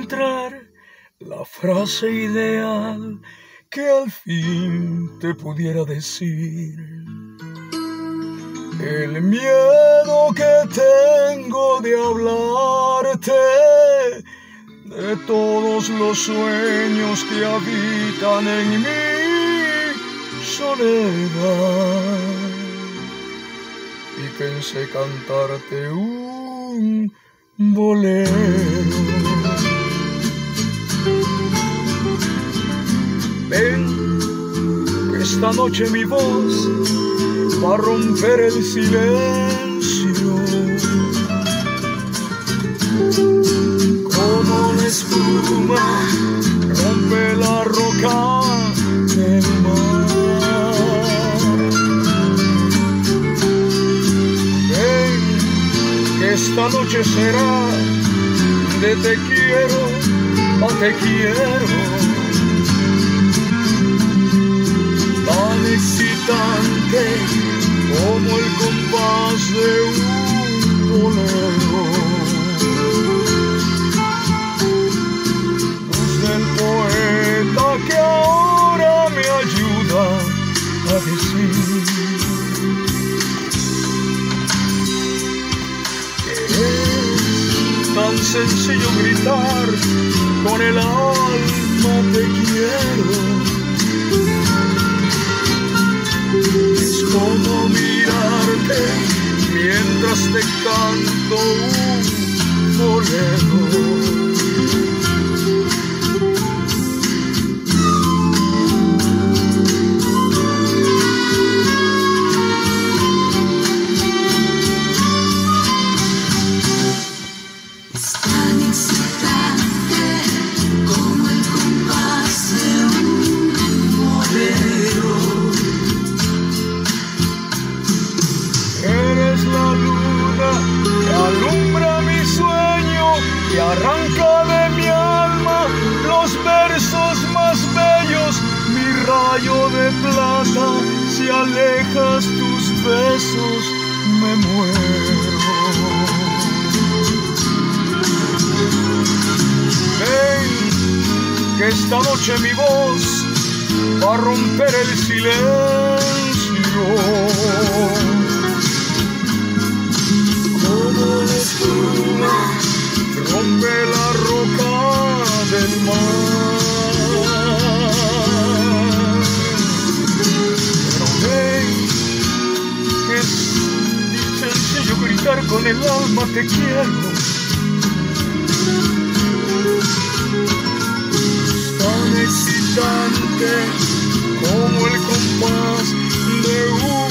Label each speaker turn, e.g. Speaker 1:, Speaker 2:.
Speaker 1: encontrar la frase ideal que al fin te pudiera decir. El miedo que tengo de hablarte, de todos los sueños que habitan en mi soledad. Y pensé cantarte un bolero. Ven, que esta noche mi voz va a romper el silencio, como la espuma rompe la roca del mar. Ven, que esta noche será de te quiero a te quiero, tan excitante como el compás de un bolero. Luz del poeta que ahora me ayuda a decir que es tan sencillo gritar con el alma te quiero. Es como mirarte mientras te canto un bolero.
Speaker 2: Es tan excitante como el compás de un bolero.
Speaker 1: Eres la luna que alumbra mi sueño y arranca de mi alma los versos más bellos. Mi rayo de plata, si alejas tus besos me muero. Ven, que esta noche mi voz va a romper el silencio, como la espuma rompe la roca del mar. Pero ven, que es sencillo gritar con el alma te quiero. Es tan excitante como el compás de un